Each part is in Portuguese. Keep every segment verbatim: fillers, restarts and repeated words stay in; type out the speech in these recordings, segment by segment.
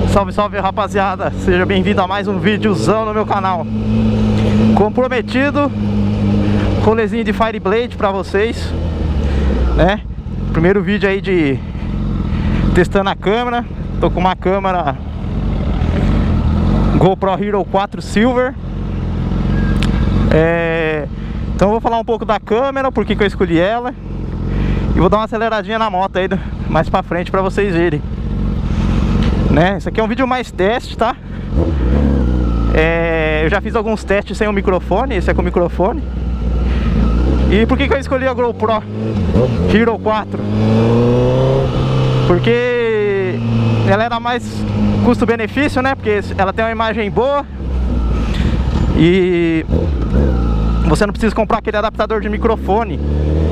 Salve, salve, rapaziada, seja bem-vindo a mais um videozão no meu canal. Como prometido, rolezinho de Fireblade pra vocês, né? Primeiro vídeo aí de testando a câmera. Tô com uma câmera GoPro Hero quatro Silver. é... Então eu vou falar um pouco da câmera, por que que eu escolhi ela, e vou dar uma aceleradinha na moto aí mais pra frente pra vocês verem, né? Isso aqui é um vídeo mais teste, tá? É, eu já fiz alguns testes sem o microfone, esse é com o microfone. E por que que eu escolhi a GoPro Hero quatro? Porque ela era mais custo-benefício, né? Porque ela tem uma imagem boa e você não precisa comprar aquele adaptador de microfone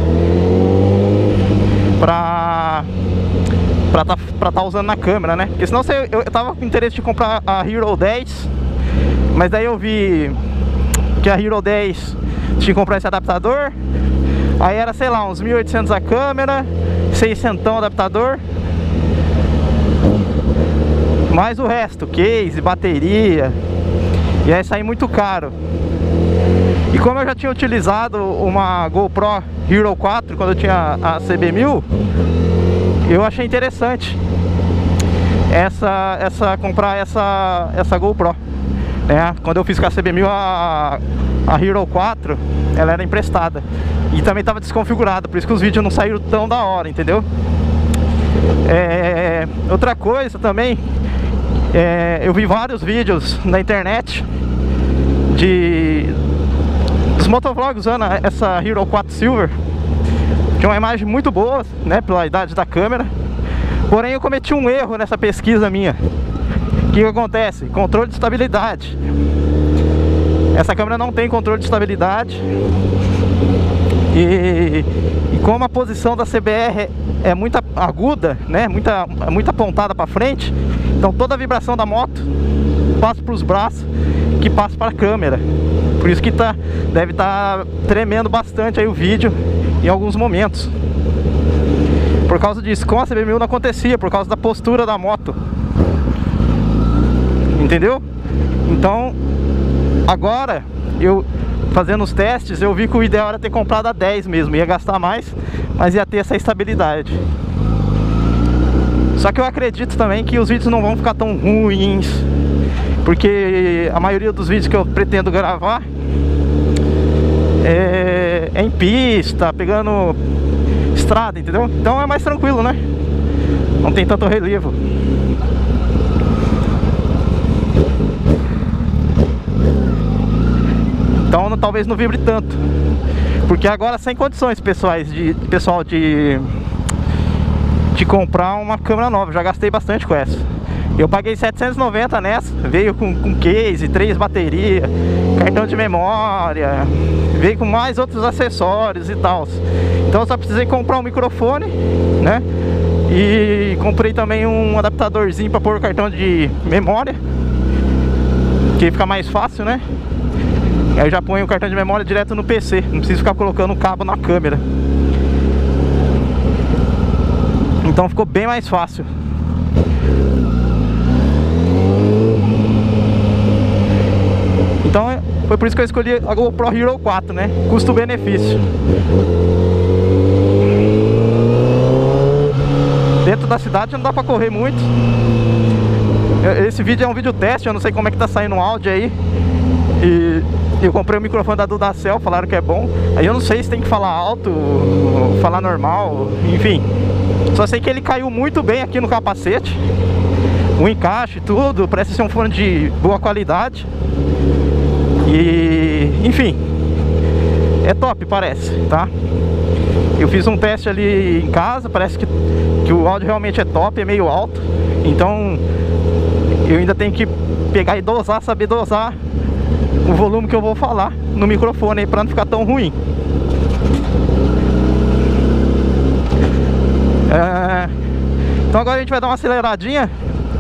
pra Pra tá, pra tá usando na câmera, né? Porque senão você, eu, eu tava com interesse de comprar a Hero dez, mas daí eu vi que a Hero dez tinha que comprar esse adaptador. Aí era, sei lá, uns mil e oitocentos a câmera, seiscentos o adaptador, mais o resto, case, bateria, e aí sair muito caro. E como eu já tinha utilizado uma GoPro Hero quatro quando eu tinha a C B mil, eu achei interessante essa, essa, comprar essa, essa GoPro, né? Quando eu fiz com a C B mil, a, a Hero quatro, ela era emprestada e também estava desconfigurada, por isso que os vídeos não saíram tão da hora, entendeu? É, outra coisa também, é, eu vi vários vídeos na internet de dos motovlogs usando essa Hero quatro Silver. Tinha uma imagem muito boa, né, pela idade da câmera. Porém eu cometi um erro nessa pesquisa minha. O que que acontece? Controle de estabilidade. Essa câmera não tem controle de estabilidade. E, e como a posição da C B R é muito aguda, né, muita, muito apontada para frente, então toda a vibração da moto passa para os braços, que passa para a câmera. Por isso que tá, deve estar tá tremendo bastante aí o vídeo em alguns momentos. Por causa disso, com a C B mil não acontecia, por causa da postura da moto. Entendeu? Então, agora, eu fazendo os testes, eu vi que o ideal era ter comprado a dez mesmo. Ia gastar mais, mas ia ter essa estabilidade. Só que eu acredito também que os vídeos não vão ficar tão ruins, porque a maioria dos vídeos que eu pretendo gravar é, é em pista, pegando estrada, entendeu? Então é mais tranquilo, né? Não tem tanto relevo. Então talvez não vibre tanto. Porque agora sem condições pessoais de, pessoal de, de comprar uma câmera nova. Já gastei bastante com essa. Eu paguei setecentos e noventa nessa, veio com, com case, três baterias, cartão de memória, veio com mais outros acessórios e tal. Então eu só precisei comprar um microfone, né? E comprei também um adaptadorzinho para pôr o cartão de memória, que fica mais fácil, né? Aí eu já ponho o cartão de memória direto no P C, não preciso ficar colocando o cabo na câmera. Então ficou bem mais fácil. Então foi por isso que eu escolhi a GoPro Hero quatro, né? Custo-benefício. Dentro da cidade não dá pra correr muito. Esse vídeo é um vídeo teste, eu não sei como é que tá saindo o áudio aí. E eu comprei o microfone da Dudacell, falaram que é bom. Aí eu não sei se tem que falar alto, falar normal, enfim. Só sei que ele caiu muito bem aqui no capacete. O encaixe, tudo, parece ser um fone de boa qualidade. E, enfim, é top, parece, tá? Eu fiz um teste ali em casa, parece que, que o áudio realmente é top, é meio alto. Então, eu ainda tenho que pegar e dosar, saber dosar o volume que eu vou falar no microfone aí, pra não ficar tão ruim. É... Então agora a gente vai dar uma aceleradinha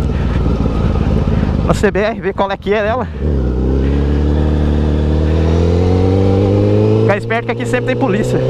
na C B R, ver qual é que é dela. Ficar esperto que aqui sempre tem polícia.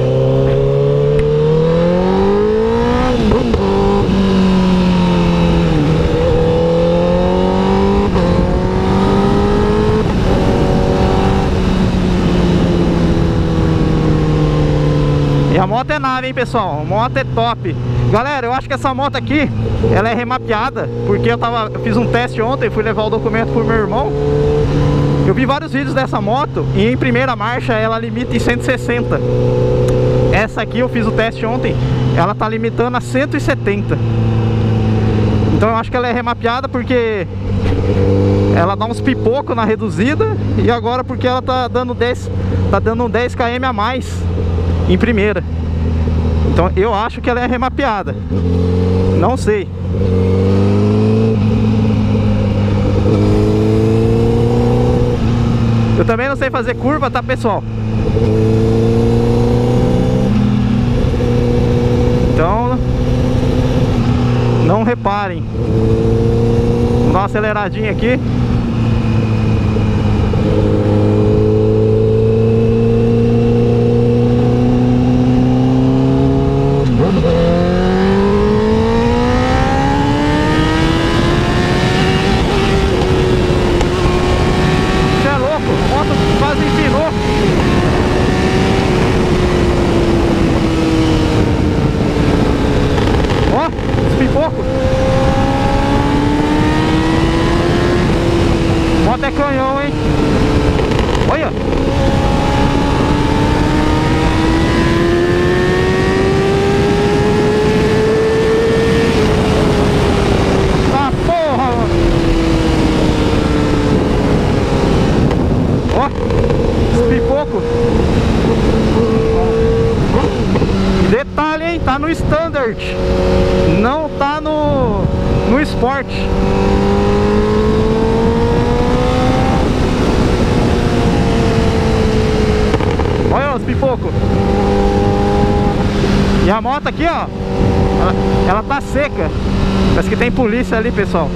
suave, hein, pessoal. A moto é top. Galera, eu acho que essa moto aqui, ela é remapeada, porque eu tava, eu fiz um teste ontem, fui levar o documento pro meu irmão. Eu vi vários vídeos dessa moto e em primeira marcha ela limita em cento e sessenta. Essa aqui eu fiz o teste ontem, ela tá limitando a cento e setenta. Então eu acho que ela é remapeada porque ela dá uns pipocos na reduzida, e agora porque ela tá dando dez, tá dando dez quilômetros a mais em primeira. Então eu acho que ela é remapeada. Não sei. Eu também não sei fazer curva, tá, pessoal? Então não reparem. Vamos dar uma aceleradinha aqui. Você é louco, a moto quase empinou. Ó, despipoco. Moto é canhão, hein? Olha! Ah, porra! Ó! Despipoco! Detalhe, hein? Tá no Standard, não tá no, no Sport. Olha os pipocos. E a moto aqui, ó, ela, ela tá seca. Parece que tem polícia ali, pessoal.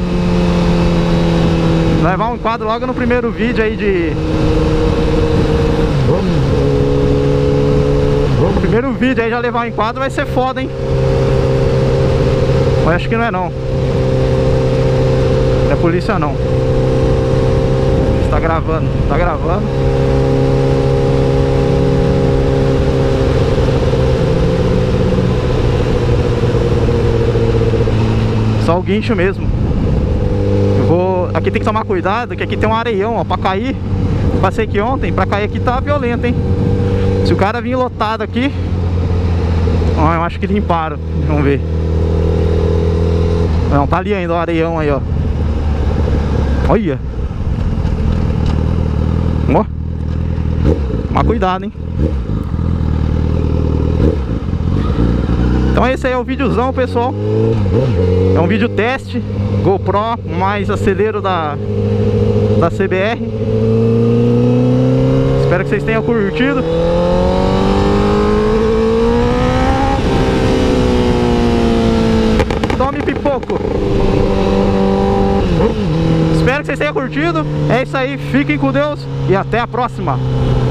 Vai levar um enquadro logo no primeiro vídeo aí de... O primeiro vídeo aí já levar um enquadro vai ser foda, hein? Eu acho que não é não. Não é polícia não. Está gravando, tá gravando. Só o guincho mesmo. Eu vou... Aqui tem que tomar cuidado, que aqui tem um areião, ó, pra cair. Passei aqui ontem, pra cair aqui tá violento, hein? Se o cara vir lotado aqui... Ó, eu acho que limparam. Vamos ver. Não, tá ali ainda o areião aí, ó. Olha. Ó. Toma cuidado, hein? Então esse aí é o videozão, pessoal. É um vídeo teste GoPro mais acelero da, da C B R. Espero que vocês tenham curtido. Tome pipoco. Espero que vocês tenham curtido. É isso aí, fiquem com Deus e até a próxima.